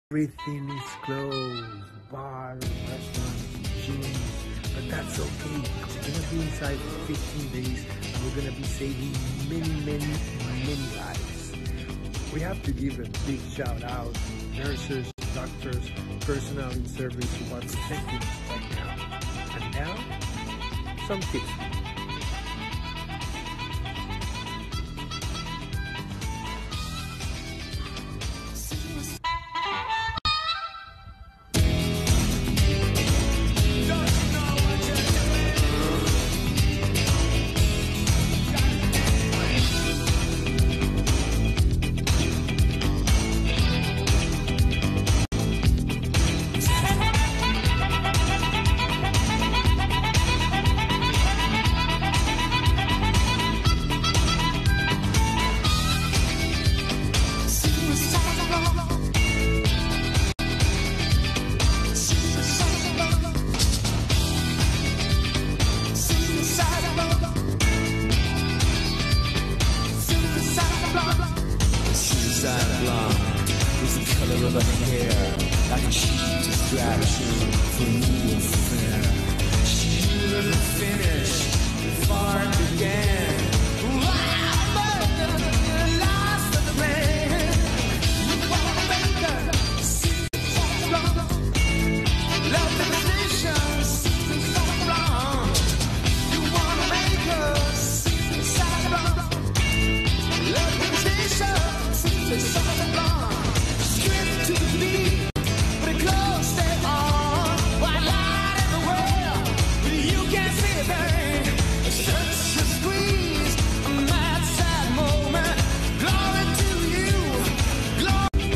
Everything is closed. Bars, restaurants, gyms. But that's okay because we're gonna be inside for 15 days and we're gonna be saving many lives. We have to give a big shout out to nurses, doctors, personnel in service who are protecting us right now. And now, some tips. Is the color of her hair, like a cheap distraction from new affair. She doesn't finish before it began. Lost of the man. You wanna make her see what's wrong. Love the position, see what's wrong. You wanna make her see what's wrong. Love the position, see what's wrong. To the beat, but it close, stay on. White light in the world, but you can't see a thing. Search and squeeze, a mad, sad moment. Glory to you, glory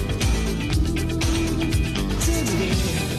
to me.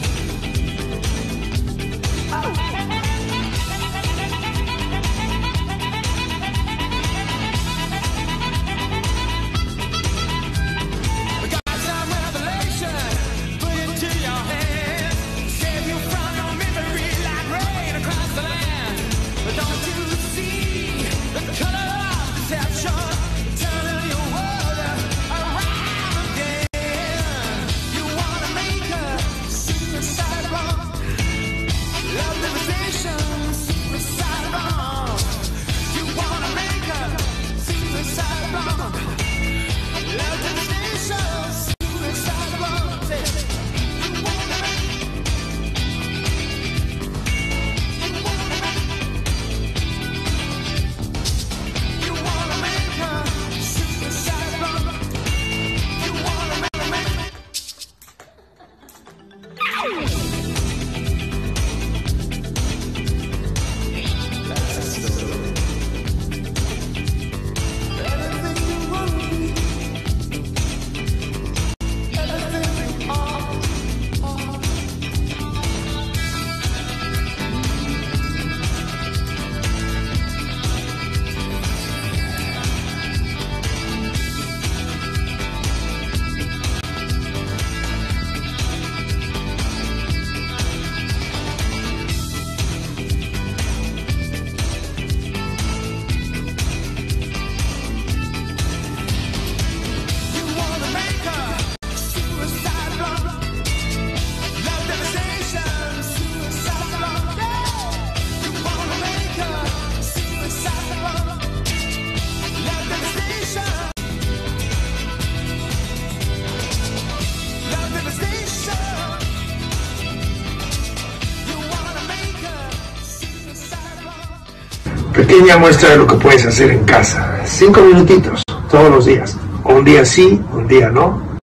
Pequeña muestra de lo que puedes hacer en casa. 5 minutitos todos los días. Un día sí, un día no.